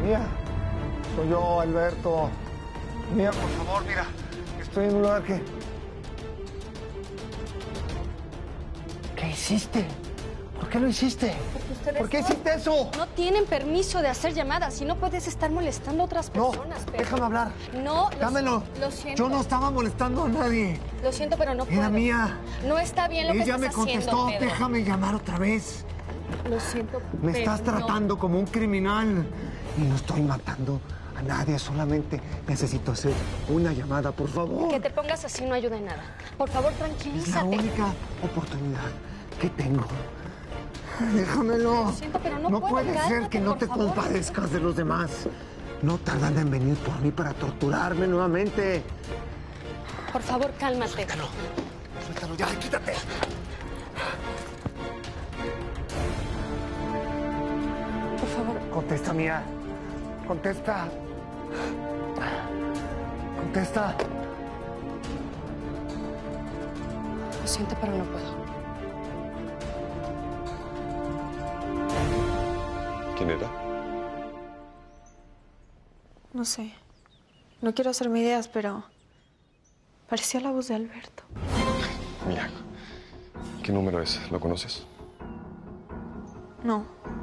Mía, soy yo, Alberto. Mía, por favor, mira. Estoy en un lugar que... ¿Qué hiciste? ¿Por qué lo hiciste? Porque ustedes ¿Por qué hiciste eso? no tienen permiso de hacer llamadas y no puedes estar molestando a otras personas. No, déjame hablar. No, dámelo. Lo siento. Yo no estaba molestando a nadie. Lo siento, pero no puedo. Era Mía. No está bien lo que Ella estás me contestó, haciendo, Pedro. déjame llamar otra vez. Lo siento, Me pero estás tratando como un criminal. Y no estoy matando a nadie, solamente necesito hacer una llamada, por favor. Que te pongas así no ayuda en nada. Por favor, Es la tranquilízate. única oportunidad que tengo. Déjamelo. Lo siento, pero no No puedo. puede ser Cálmate, que no por te favor. compadezcas de los demás. No tardan en venir por mí para torturarme nuevamente. Por favor, cálmate. Suéltalo. Suéltalo ya, quítate. Por favor. Contesta, Mía. Contesta. Contesta. Lo siento, pero no puedo. ¿Quién era? No sé. No quiero hacerme ideas, pero parecía la voz de Alberto. Mía. ¿Qué número es? ¿Lo conoces? No.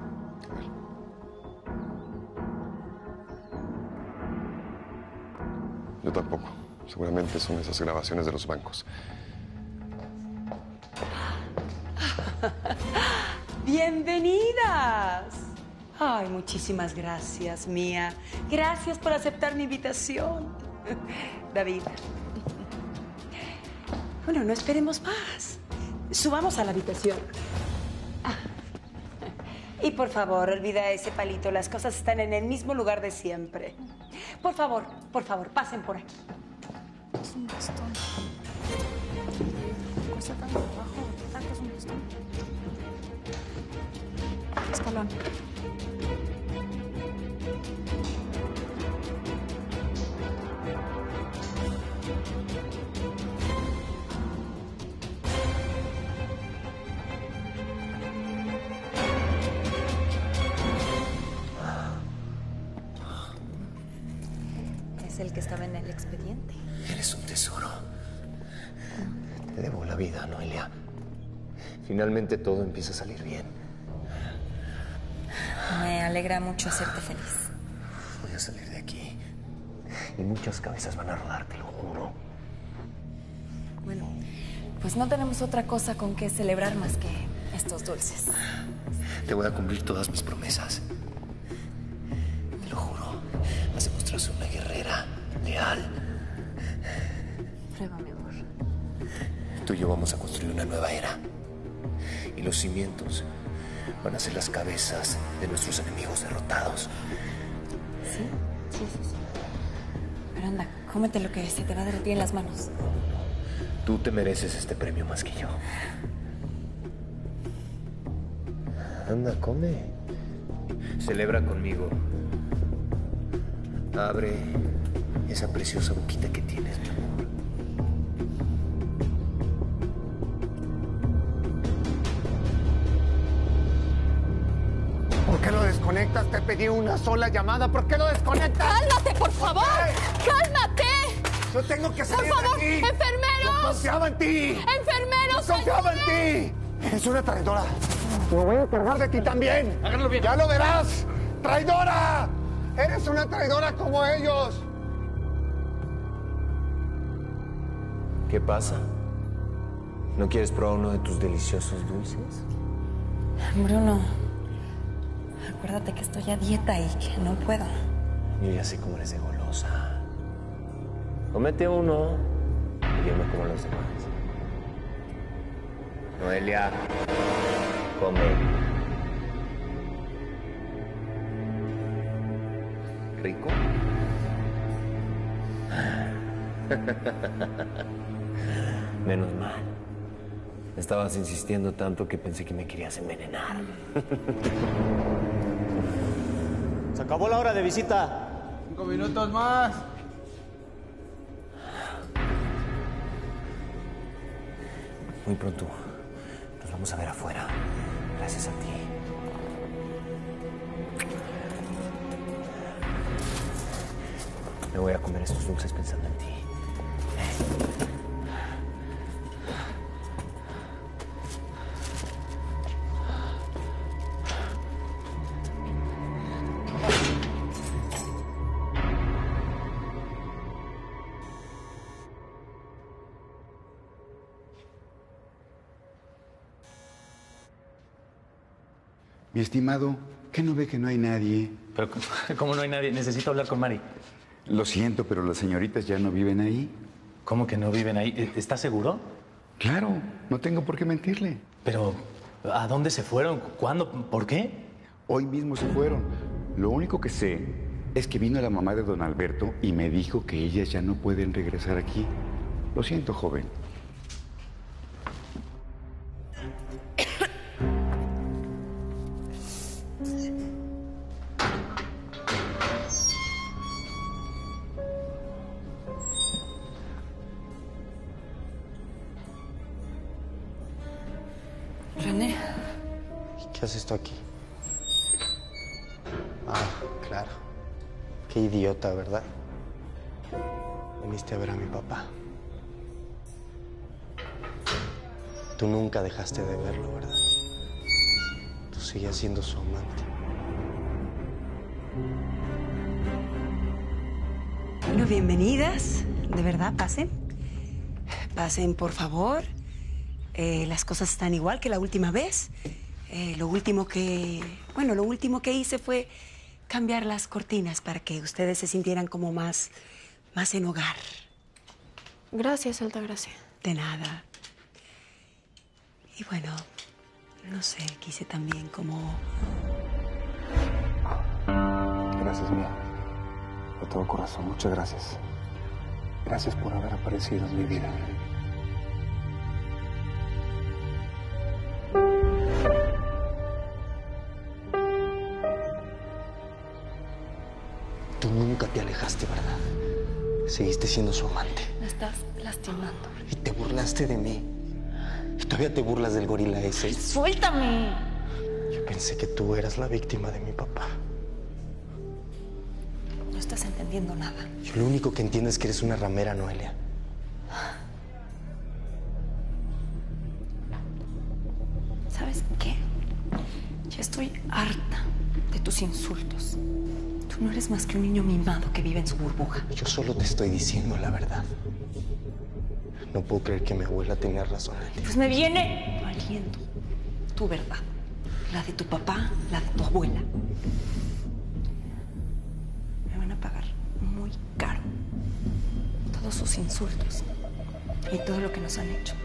Yo tampoco. Seguramente son esas grabaciones de los bancos. ¡Bienvenidas! Ay, muchísimas gracias, Mía. Gracias por aceptar mi invitación. David. Bueno, no esperemos más. Subamos a la habitación. Y por favor, olvida ese palito. Las cosas están en el mismo lugar de siempre. Por favor, pasen por aquí. Es un bastón. Cuesta tanto trabajo. Tanto es un bastón. Escalón. Es el que estaba en el expediente. Eres un tesoro. Te debo la vida, Noelia. Finalmente todo empieza a salir bien. Me alegra mucho hacerte feliz. Voy a salir de aquí. Y muchas cabezas van a rodar, te lo juro. Bueno, pues no tenemos otra cosa con que celebrar más que estos dulces. Te voy a cumplir todas mis promesas. Te lo juro. Vas a demostrar ser una guerrera leal. Prueba, mi amor. Tú y yo vamos a construir una nueva era. Y los cimientos van a ser las cabezas de nuestros enemigos derrotados. ¿Sí? Sí. Pero anda, cómete lo que se te va a derretir en las manos. Tú te mereces este premio más que yo. Anda, come. Celebra conmigo. Abre esa preciosa boquita que tienes, mi amor. ¿Por qué lo desconectas? Te pedí una sola llamada. ¿Por qué lo desconectas? ¡Cálmate, por favor! ¡Cálmate! Yo tengo que salir ¡Por favor! de aquí. ¡Enfermeros! Yo confiaba en ti. ¡Enfermeros! Confiaba en ti. Eres una traidora. Me voy a encargar de ti también. Háganlo bien. Ya lo verás. ¡Traidora! Eres una traidora como ellos. ¿Qué pasa? ¿No quieres probar uno de tus deliciosos dulces? Bruno, acuérdate que estoy a dieta y que no puedo. Yo ya sé cómo eres de golosa. Cómete uno y yo me como los demás. Noelia, come. ¿Rico? Menos mal. Estabas insistiendo tanto que pensé que me querías envenenar. Se acabó la hora de visita. 5 minutos más. Muy pronto nos vamos a ver afuera. Gracias a ti. Me voy a comer estos dulces pensando en ti. Mi estimado, ¿qué no ve que no hay nadie? Pero, ¿cómo no hay nadie? Necesito hablar con Mari. Lo siento, pero las señoritas ya no viven ahí. ¿Cómo que no viven ahí? ¿Estás seguro? Claro, no tengo por qué mentirle. Pero, ¿a dónde se fueron? ¿Cuándo? ¿Por qué? Hoy mismo se fueron. Lo único que sé es que vino la mamá de don Alberto y me dijo que ellas ya no pueden regresar aquí. Lo siento, joven. René. ¿Qué haces tú aquí? Ah, claro. Qué idiota, ¿verdad? Viniste a ver a mi papá. Tú nunca dejaste de verlo, ¿verdad? Tú sigues siendo su amante. Bueno, bienvenidas. De verdad, pasen. Pasen, por favor. Las cosas están igual que la última vez. Lo último que hice fue cambiar las cortinas para que ustedes se sintieran como más en hogar. Gracias, Altagracia. De nada. Y bueno, no sé, quise también como... Gracias, mía. De todo corazón, muchas gracias. Gracias por haber aparecido en mi vida. Tú nunca te alejaste, ¿verdad? Seguiste siendo su amante. Me estás lastimando. Y te burlaste de mí. Y todavía te burlas del gorila ese. ¡Suéltame! Yo pensé que tú eras la víctima de mi papá. No estás entendiendo nada. Yo lo único que entiendo es que eres una ramera, Noelia. ¿Sabes qué? Ya estoy harta de tus insultos. Tú no eres más que un niño mimado que vive en su burbuja. Yo solo te estoy diciendo la verdad. No puedo creer que mi abuela tenía razón. Pues me viene valiendo tu verdad. La de tu papá, la de tu abuela. Me van a pagar muy caro todos sus insultos y todo lo que nos han hecho.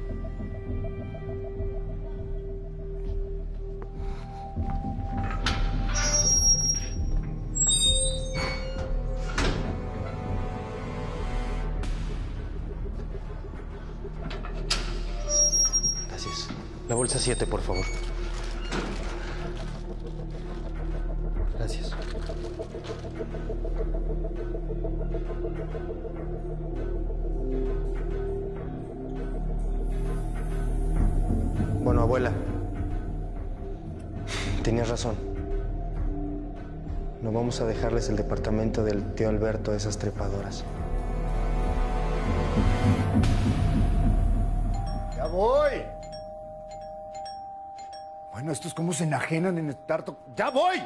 Gracias. La bolsa 7, por favor. Gracias. Bueno, abuela. Tenías razón. No vamos a dejarles el departamento del tío Alberto a esas trepadoras. ¡Ya voy! Bueno, estos cómo se enajenan en estar... ¡Ya voy!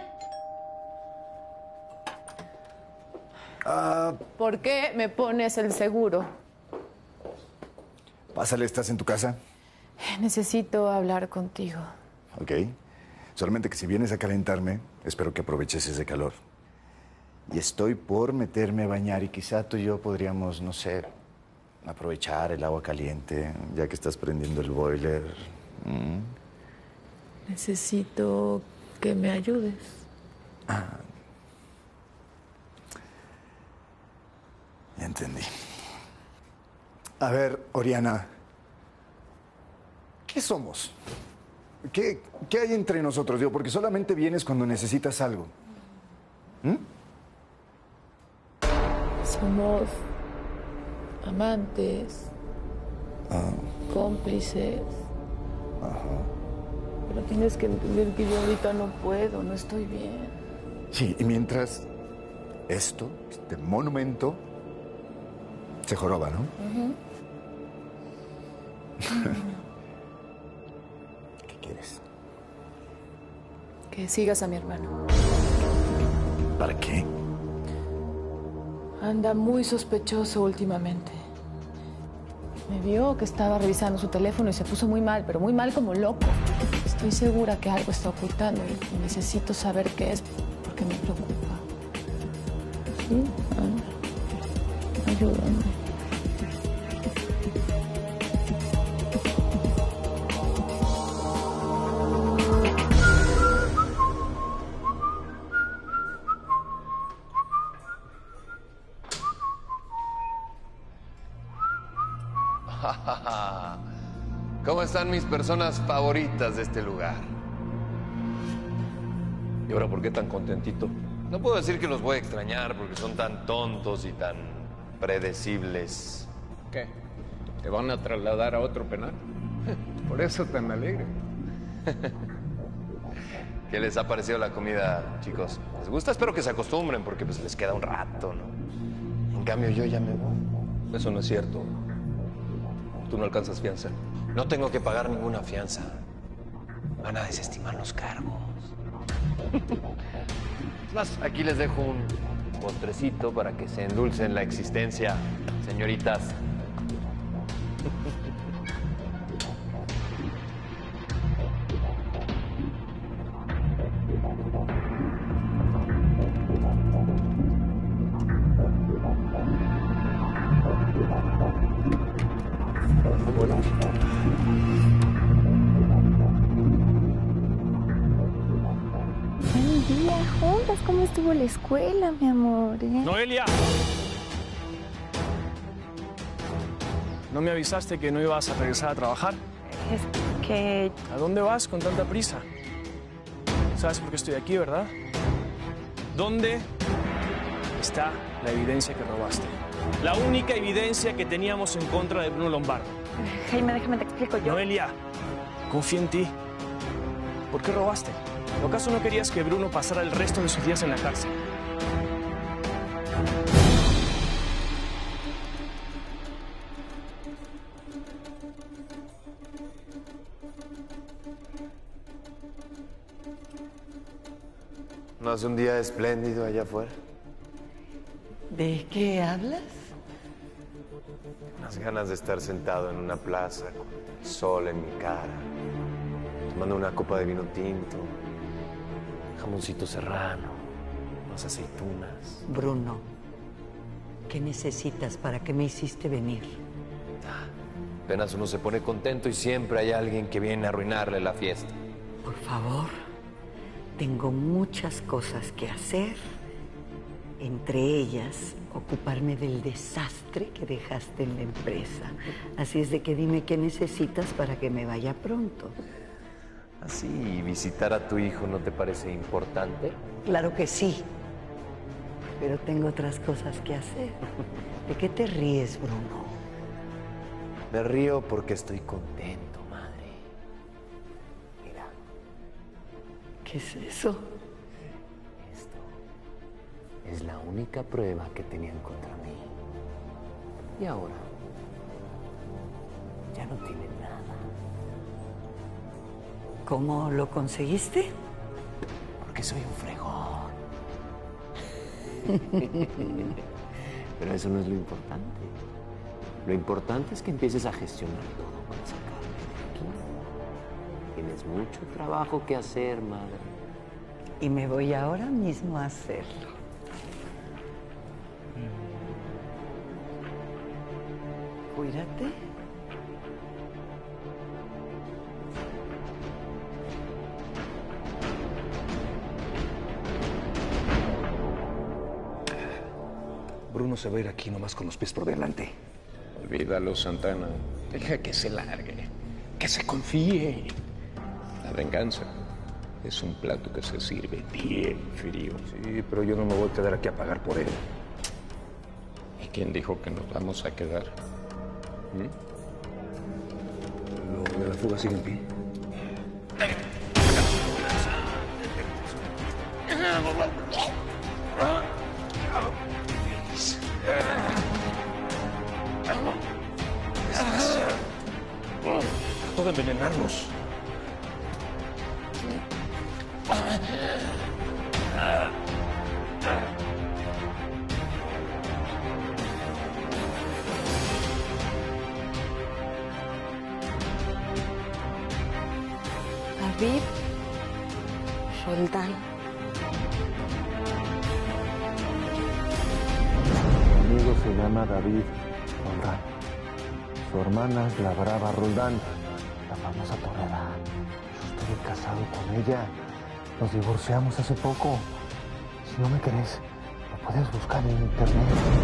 ¿Por qué me pones el seguro? Pásale, ¿estás en tu casa? Necesito hablar contigo. Ok. Solamente que si vienes a calentarme, espero que aproveches ese calor. Y estoy por meterme a bañar y quizá tú y yo podríamos, no sé, aprovechar el agua caliente, ya que estás prendiendo el boiler. Necesito que me ayudes. Ya entendí. A ver, Oriana, ¿qué somos? ¿Qué hay entre nosotros? Digo, porque solamente vienes cuando necesitas algo. Somos amantes, cómplices. Pero tienes que entender que yo ahorita no puedo, no estoy bien. Sí, y mientras este monumento, se joroba, ¿no? ¿Qué quieres? Que sigas a mi hermano. ¿Para qué? Anda muy sospechoso últimamente. Me vio que estaba revisando su teléfono y se puso muy mal, pero muy mal como loco. Estoy segura que algo está ocultando y necesito saber qué es porque me preocupa. ¿Sí? Ayúdame. ¿Cómo están mis personas favoritas de este lugar? ¿Y ahora por qué tan contentito? No puedo decir que los voy a extrañar porque son tan tontos y tan predecibles. ¿Qué? ¿Te van a trasladar a otro penal? Por eso tan alegre. ¿Qué les ha parecido la comida, chicos? ¿Les gusta? Espero que se acostumbren porque pues les queda un rato, ¿no? En cambio yo ya me voy. Eso no es cierto. Tú no alcanzas fianza. No tengo que pagar ninguna fianza. Van a desestimar los cargos. Aquí les dejo un postrecito para que se endulcen la existencia, señoritas. Buen día, juntas. ¿Cómo estuvo la escuela, mi amor? ¡Noelia! ¿No me avisaste que no ibas a regresar a trabajar? Es que... ¿A dónde vas con tanta prisa? ¿Sabes por qué estoy aquí, verdad? ¿Dónde está la evidencia que robaste? La única evidencia que teníamos en contra de Bruno Lombardo. Jaime, déjame te explico yo. Noelia, confío en ti. ¿Por qué robaste? ¿O acaso no querías que Bruno pasara el resto de sus días en la cárcel? ¿No hace un día espléndido allá afuera? ¿De qué hablas? Unas ganas de estar sentado en una plaza con el sol en mi cara, tomando una copa de vino tinto, jamoncito serrano, unas aceitunas. Bruno, ¿qué necesitas? ¿Para qué me hiciste venir? Apenas uno se pone contento y siempre hay alguien que viene a arruinarle la fiesta. Por favor, tengo muchas cosas que hacer. Entre ellas, ocuparme del desastre que dejaste en la empresa. Así es de que dime qué necesitas para que me vaya pronto. ¿Así visitar a tu hijo no te parece importante? Claro que sí, pero tengo otras cosas que hacer. ¿De qué te ríes, Bruno? Me río porque estoy contento, madre. Mira. ¿Qué es eso? Es la única prueba que tenían contra mí. Y ahora ya no tienen nada. ¿Cómo lo conseguiste? Porque soy un fregón. Pero eso no es lo importante. Lo importante es que empieces a gestionar todo para sacarme de aquí. Tienes mucho trabajo que hacer, madre. Y me voy ahora mismo a hacerlo. Cuídate. Bruno se va a ir aquí nomás con los pies por delante. Olvídalo, Santana. Deja que se largue, que se confíe. La venganza es un plato que se sirve bien frío. Sí, pero yo no me voy a quedar aquí a pagar por él. ¿Y quién dijo que nos vamos a quedar? Lo de la fuga sigue en pie. de envenenarnos. David Roldán. Mi amigo se llama David Roldán. Su hermana es la Brava Roldán, la famosa torera. Yo estoy casado con ella. Nos divorciamos hace poco. Si no me crees, lo puedes buscar en internet.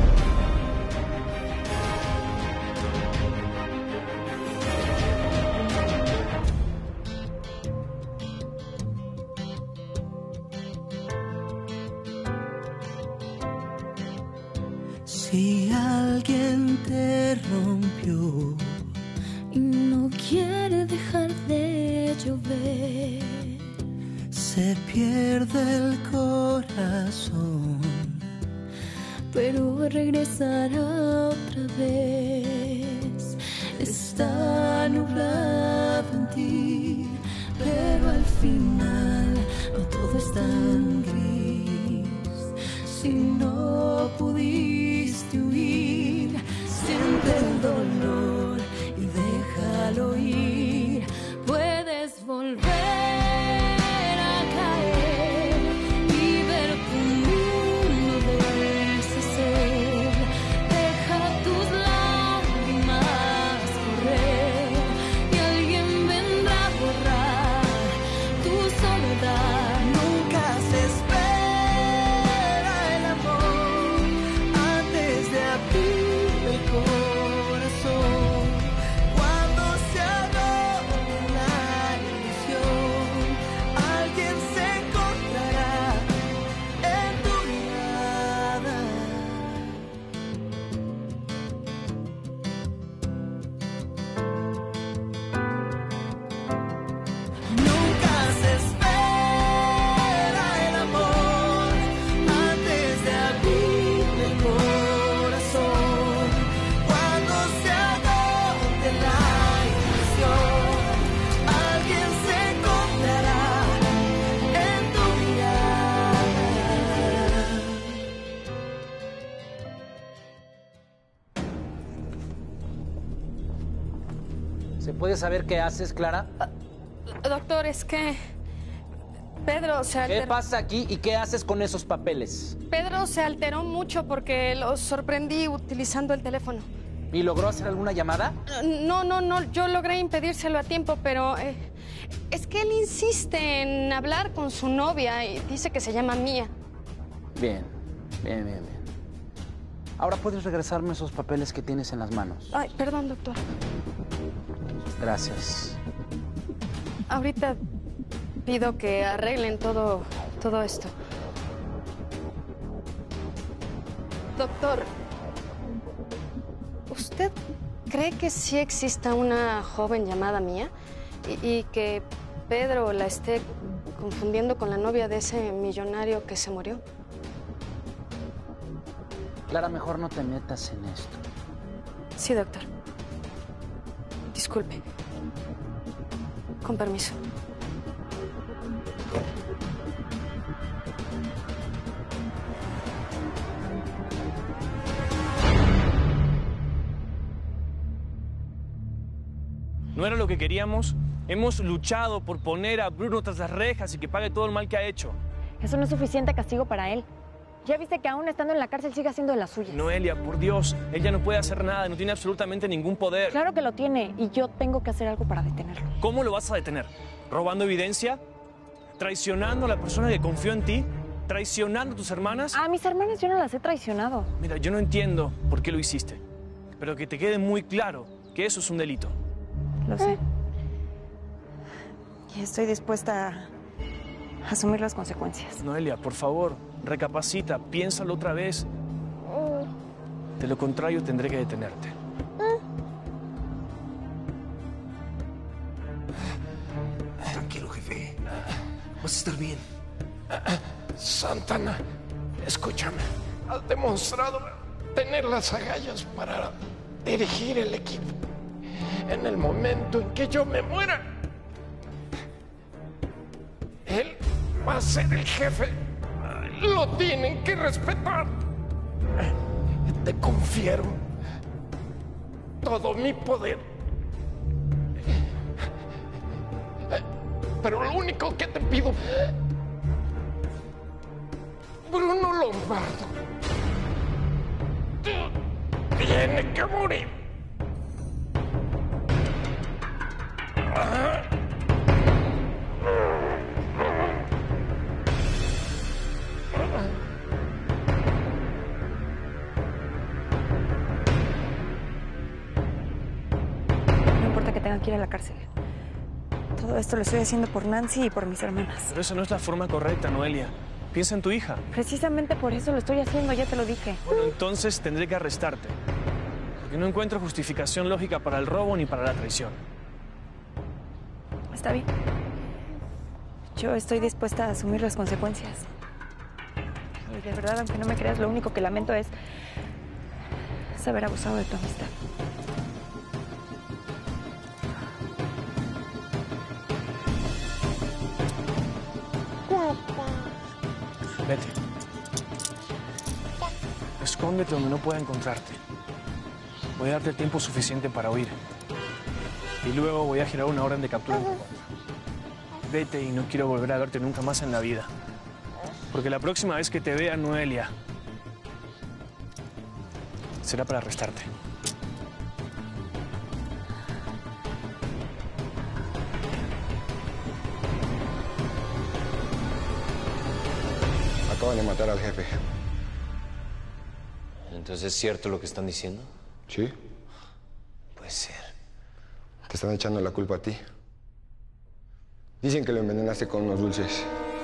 Si alguien te rompió y no quiere dejar de llover, se pierde el corazón, pero regresará otra vez. está nublado en ti, pero al final no todo es tan gris. Si no pudiste huir, siente el dolor y déjalo ir. Puedes volver a caer y ver tu mundo deshacer. Deja tus lágrimas correr y alguien vendrá a borrar tu soledad. Nunca se espera el amor antes de abrir el corazón. Cuando se agote la ilusión, alguien se encontrará en tu mirada. Nunca se espera el amor antes de abrir el corazón. Cuando se agote la ilusión, alguien se encontrará en tu mirada. ¿Se puede saber qué haces, Clara? Doctor, es que Pedro se ¿Qué alteró. pasa aquí y qué haces con esos papeles? Pedro se alteró mucho porque lo sorprendí utilizando el teléfono. ¿Y logró hacer alguna llamada? No, yo logré impedírselo a tiempo, pero es que él insiste en hablar con su novia y dice que se llama Mía. Bien. Ahora puedes regresarme esos papeles que tienes en las manos. Ay, perdón, doctor. Gracias. Ahorita pido que arreglen todo esto. Doctor, ¿usted cree que sí exista una joven llamada Mía y que Pedro la esté confundiendo con la novia de ese millonario que se murió? Clara, mejor no te metas en esto. Sí, doctor. Disculpe. Con permiso. No era lo que queríamos. Hemos luchado por poner a Bruno tras las rejas y que pague todo el mal que ha hecho. Eso no es suficiente castigo para él. Ya viste que aún estando en la cárcel sigue haciendo de las suyas. Noelia, por Dios, ella no puede hacer nada, no tiene absolutamente ningún poder. Claro que lo tiene y yo tengo que hacer algo para detenerlo. ¿Cómo lo vas a detener? ¿Robando evidencia? ¿Traicionando a la persona que confió en ti? ¿Traicionando a tus hermanas? A mis hermanas yo no las he traicionado. Mira, yo no entiendo por qué lo hiciste, pero que te quede muy claro que eso es un delito. Lo sé. Y estoy dispuesta a asumir las consecuencias. Noelia, por favor, recapacita, piénsalo otra vez. De lo contrario, tendré que detenerte. Tranquilo, jefe. Vas a estar bien. Santana, escúchame. Has demostrado tener las agallas para dirigir el equipo. en el momento en que yo me muera, él va a ser el jefe. Lo tienen que respetar. Te confiero todo mi poder. Pero lo único que te pido, Bruno Lombardo tiene que morir. No importa que tenga que ir a la cárcel. Todo esto lo estoy haciendo por Nancy y por mis hermanas. Pero esa no es la forma correcta, Noelia. Piensa en tu hija. Precisamente por eso lo estoy haciendo, ya te lo dije. Bueno, entonces tendré que arrestarte. Porque no encuentro justificación lógica para el robo ni para la traición. Está bien. Yo estoy dispuesta a asumir las consecuencias. Y de verdad, aunque no me creas, lo único que lamento es haber abusado de tu amistad. Vete. Escóndete donde no pueda encontrarte. Voy a darte el tiempo suficiente para huir. Y luego voy a girar una orden de captura en tu contra. Vete y no quiero volver a verte nunca más en la vida. Porque la próxima vez que te vea, Noelia, será para arrestarte. Acaban de matar al jefe. Entonces, ¿es cierto lo que están diciendo? ¿Sí? Puede ser. Te están echando la culpa a ti. Dicen que lo envenenaste con unos dulces.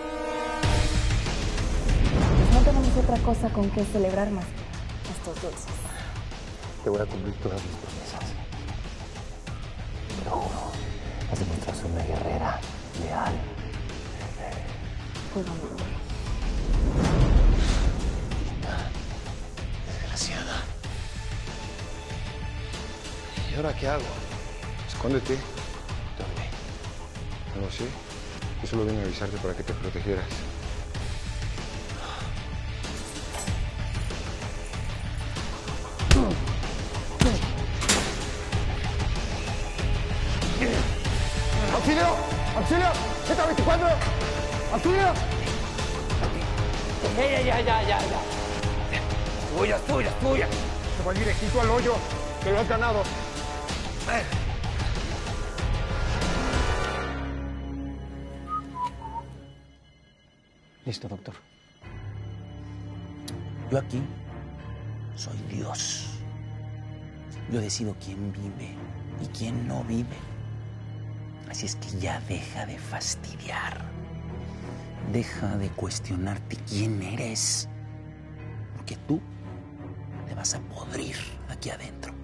Pues no tenemos otra cosa con que celebrar más que estos dulces. Te voy a cumplir todas mis promesas. Te lo juro. Has demostrado ser una guerrera leal. Pues vamos. Desgraciada. ¿Y ahora qué hago? Escóndete. ¿Dónde? No lo sé. Yo solo vine a avisarte para que te protegieras. ¡Auxilio! ¡Auxilio! ¡Z24! ¡Auxilio! Ya. Tuya. Se va directito al hoyo, que lo has ganado. Listo, doctor. Yo aquí soy Dios. Yo decido quién vive y quién no vive. Así es que ya deja de fastidiar. Deja de cuestionarte quién eres. Porque tú te vas a podrir aquí adentro.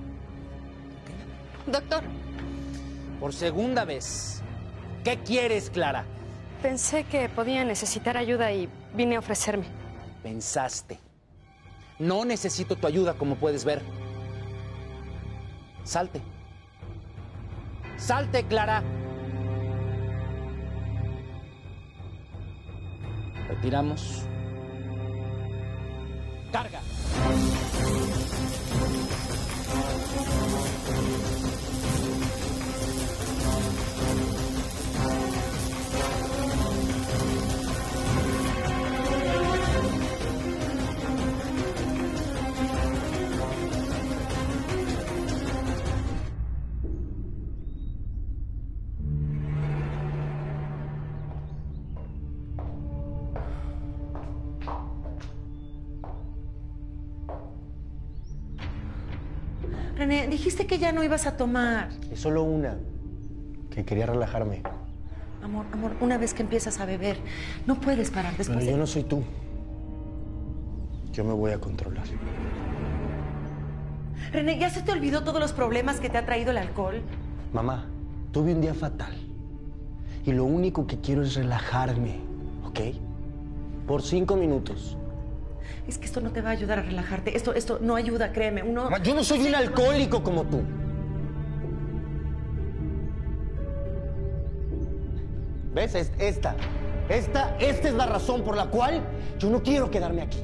Doctor. Por segunda vez. ¿Qué quieres, Clara? Pensé que podía necesitar ayuda y vine a ofrecerme. Pensaste. No necesito tu ayuda, como puedes ver. Salte. Salte, Clara. Retiramos. Carga. René, dijiste que ya no ibas a tomar. Es solo una, que quería relajarme. Amor, una vez que empiezas a beber, no puedes parar después Pero de... yo no soy tú. Yo me voy a controlar. René, ¿ya se te olvidó todos los problemas que te ha traído el alcohol? Mamá, tuve un día fatal. Y lo único que quiero es relajarme, ¿ok? Por 5 minutos. Es que esto no te va a ayudar a relajarte. Esto no ayuda, créeme. Mamá, yo no soy un alcohólico como tú. ¿Ves? Esta es la razón por la cual yo no quiero quedarme aquí.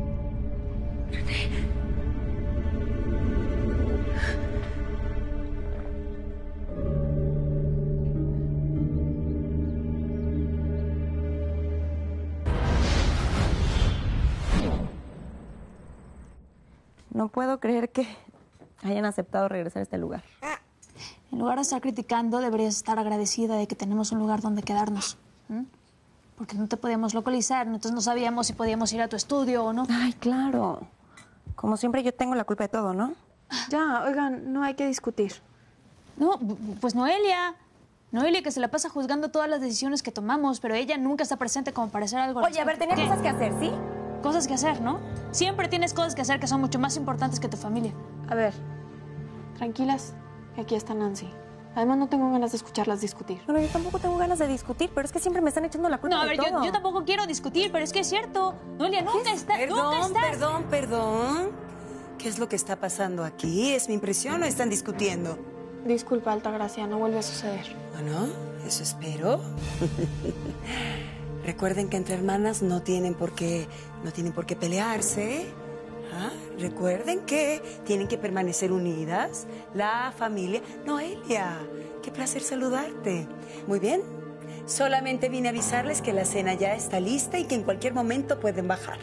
No puedo creer que hayan aceptado regresar a este lugar. En lugar de estar criticando, deberías estar agradecida de que tenemos un lugar donde quedarnos. Porque no te podíamos localizar, entonces no sabíamos si podíamos ir a tu estudio o no. Ay, claro. Como siempre yo tengo la culpa de todo, ¿no? Ya, oigan, no hay que discutir. No, pues Noelia. Noelia, que se la pasa juzgando todas las decisiones que tomamos, pero ella nunca está presente como para hacer algo. Oye, a ver, tenía cosas que hacer, ¿sí? Cosas que hacer, ¿no? Siempre tienes cosas que hacer que son mucho más importantes que tu familia. A ver, tranquilas, que aquí está Nancy. Además, no tengo ganas de escucharlas discutir. Bueno, yo tampoco tengo ganas de discutir, pero es que siempre me están echando la culpa No, a de ver, todo. yo tampoco quiero discutir, pero es que es cierto. Noelia, nunca estás. Perdón. ¿Qué es lo que está pasando aquí? ¿Es mi impresión o están discutiendo? Disculpa, Altagracia, no vuelve a suceder. Bueno, eso espero. Recuerden que entre hermanas no tienen por qué pelearse. ¿Ah? Recuerden que tienen que permanecer unidas. La familia. Noelia, qué placer saludarte. Muy bien. Solamente vine a avisarles que la cena ya está lista y que en cualquier momento pueden bajar.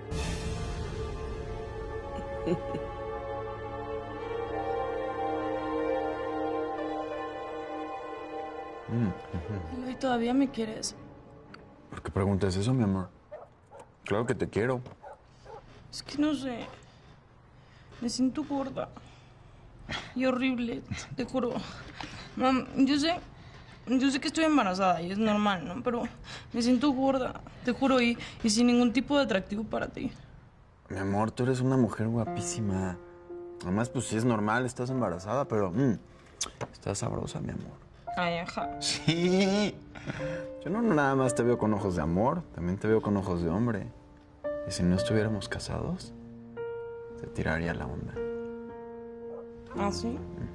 ¿Y todavía me quieres? ¿Por qué preguntas eso, mi amor? Claro que te quiero. Es que no sé. Me siento gorda. Y horrible, te juro. Mam, yo sé que estoy embarazada y es normal, ¿no? Pero me siento gorda, te juro, y sin ningún tipo de atractivo para ti. Mi amor, tú eres una mujer guapísima. Además, pues sí es normal, estás embarazada, pero estás sabrosa, mi amor. Ay, ajá. Sí. Yo no nada más te veo con ojos de amor, también te veo con ojos de hombre. Y si no estuviéramos casados, te tiraría la onda. ¿Ah, sí?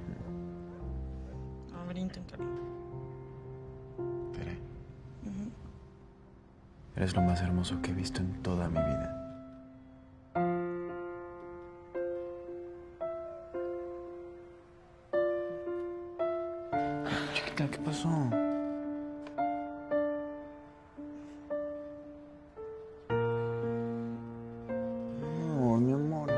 A ver, inténtalo. Tere. Eres lo más hermoso que he visto en toda mi vida. Chiquita, ¿qué pasó? No, mi amor.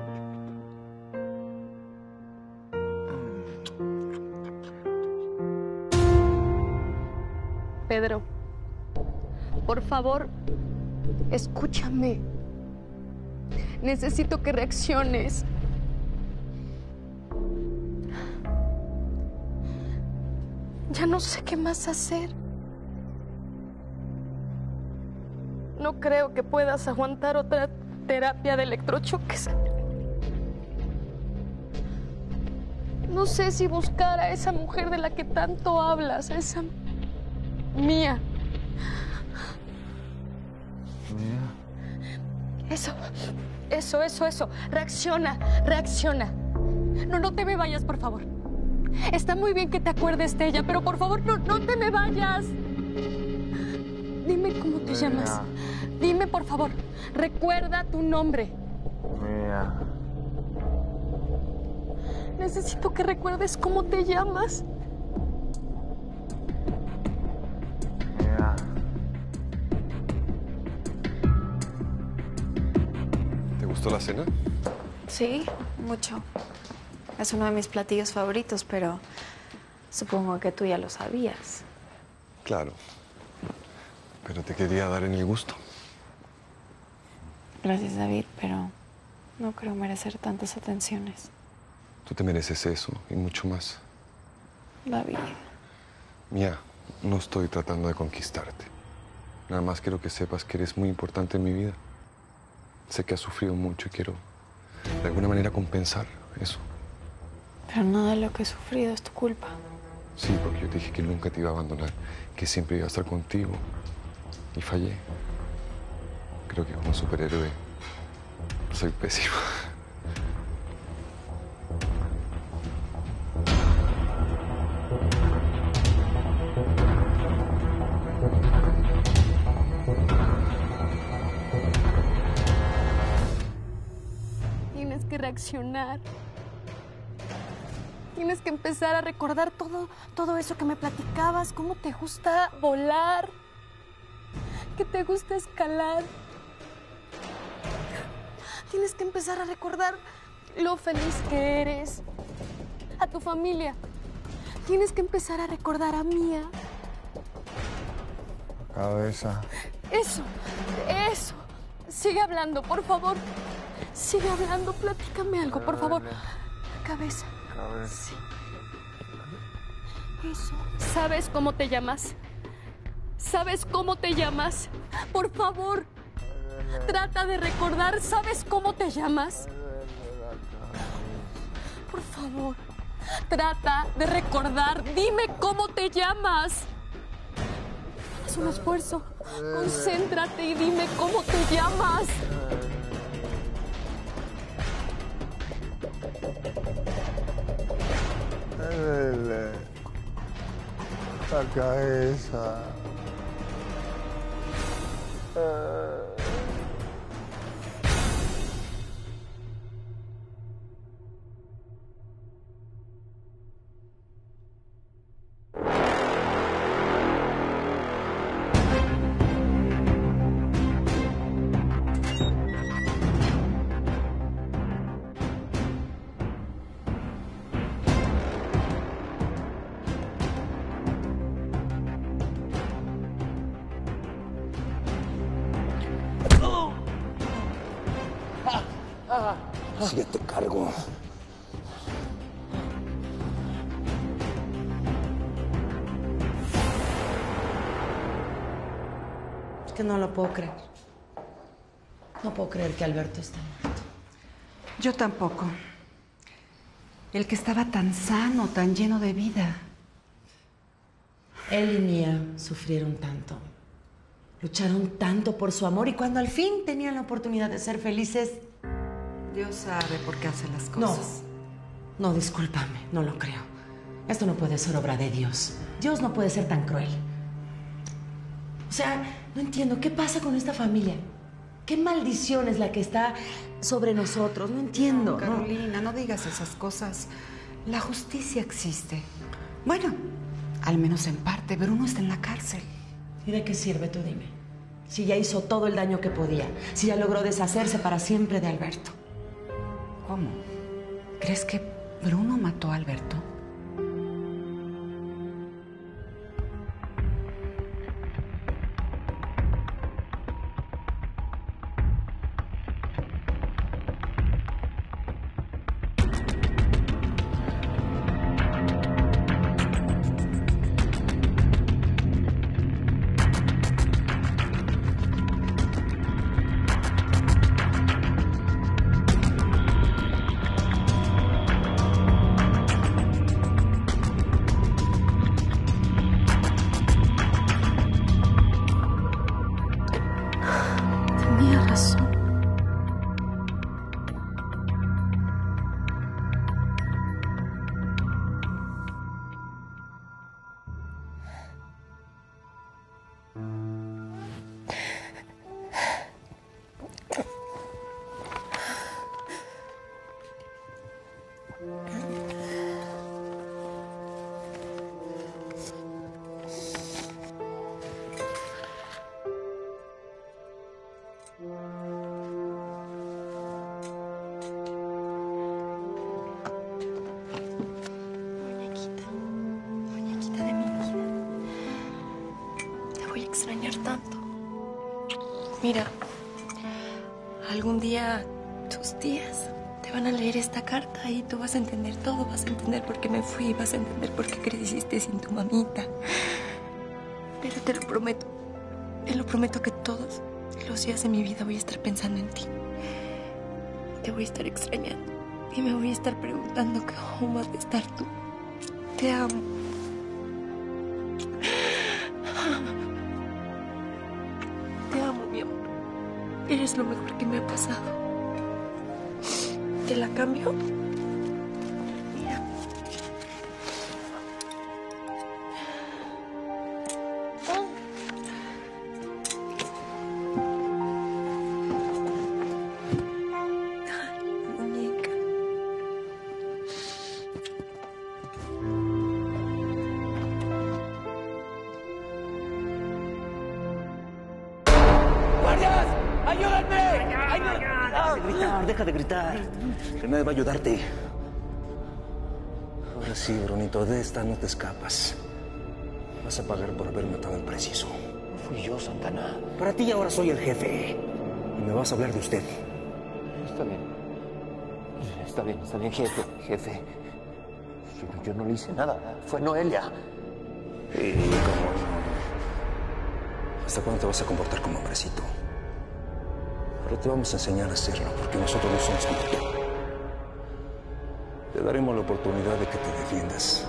Pedro, por favor, escúchame. Necesito que reacciones. Ya no sé qué más hacer. No creo que puedas aguantar otra terapia de electrochoques. No sé si buscar a esa mujer de la que tanto hablas, a esa Mía. Eso. Reacciona. No te me vayas, por favor. Está muy bien que te acuerdes de ella, pero por favor, no te me vayas. Dime cómo te llamas. Dime, por favor. Recuerda tu nombre. Mía. Necesito que recuerdes cómo te llamas. Mía. ¿Te gustó la cena? Sí, mucho. Es uno de mis platillos favoritos, pero supongo que tú ya lo sabías. Claro. Pero te quería dar en el gusto. Gracias, David, pero no creo merecer tantas atenciones. Tú te mereces eso y mucho más. David. Mía, no estoy tratando de conquistarte. Nada más quiero que sepas que eres muy importante en mi vida. Sé que has sufrido mucho y quiero, de alguna manera, compensar eso. Pero nada de lo que he sufrido es tu culpa. Sí, porque yo te dije que nunca te iba a abandonar, que siempre iba a estar contigo. Y fallé. Creo que como superhéroe soy pésimo. reaccionar. Tienes que empezar a recordar todo eso que me platicabas, cómo te gusta volar, que te gusta escalar. Tienes que empezar a recordar lo feliz que eres, a tu familia. Tienes que empezar a recordar a Mía. Cabeza. Eso. Sigue hablando, por favor. Sigue hablando, platícame algo, por favor. Cabeza. Sí. Eso. ¿Sabes cómo te llamas? ¿Sabes cómo te llamas? Por favor, trata de recordar. ¿Sabes cómo te llamas? Por favor, trata de recordar. Dime cómo te llamas. Haz un esfuerzo. Concéntrate y dime cómo te llamas. La cabeza. Sí, ya te cargo. Es que no lo puedo creer. No puedo creer que Alberto esté muerto. Yo tampoco. El que estaba tan sano, tan lleno de vida. Él y Mía sufrieron tanto. Lucharon tanto por su amor y cuando al fin tenían la oportunidad de ser felices... Dios sabe por qué hace las cosas. No, discúlpame, no lo creo. Esto no puede ser obra de Dios. Dios no puede ser tan cruel. O sea, no entiendo, ¿qué pasa con esta familia? ¿Qué maldición es la que está sobre nosotros? No entiendo. No, Carolina, no digas esas cosas. La justicia existe. Bueno, al menos en parte, pero uno está en la cárcel. ¿Y de qué sirve, tú dime? Si ya hizo todo el daño que podía, si ya logró deshacerse para siempre de Alberto. ¿Cómo? ¿Crees que Bruno mató a Alberto? Tenía razón. Muñequita de mi vida. Te voy a extrañar tanto. Mira, algún día tus tías te van a leer esta carta y tú vas a entender todo. Vas a entender por qué me fui, vas a entender por qué creciste sin tu mamita. Pero te lo prometo que todos los días de mi vida voy a estar pensando en ti. Te voy a estar extrañando y me voy a estar preguntando cómo vas a estar tú. Te amo. Te amo, mi amor. Eres lo mejor que me ha pasado. ¿Te la cambio? Mira. Ay, muñeca. ¡Ayúdenme! ¡Ayúdenme! Deja de gritar. Que nadie va a ayudarte. Ahora sí, Brunito, de esta no te escapas. Vas a pagar por haber matado al preciso. No fui yo, Santana. Para ti ahora soy el jefe. Y me vas a hablar de usted. Está bien. Está bien, jefe. Yo no le hice nada. Fue Noelia. ¿Y cómo no? ¿Hasta cuándo te vas a comportar como hombrecito? Ahora te vamos a enseñar a hacerlo, porque nosotros no somos como tú. Te daremos la oportunidad de que te defiendas.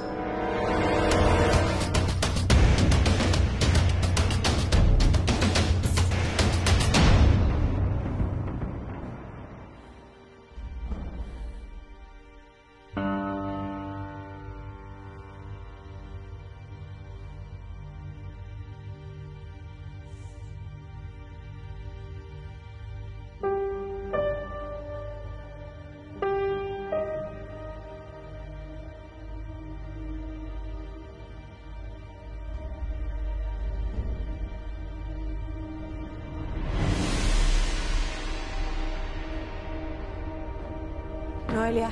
Noelia,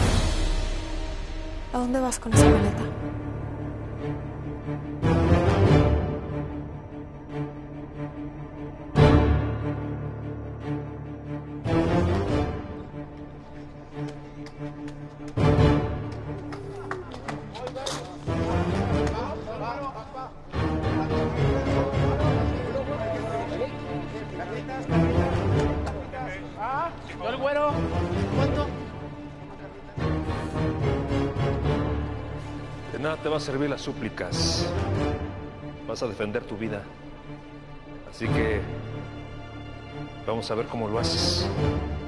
¿a dónde vas con esa maleta? ¿Yo el güero? ¿Cuánto? De nada te va a servir las súplicas. Vas a defender tu vida. Así que vamos a ver cómo lo haces.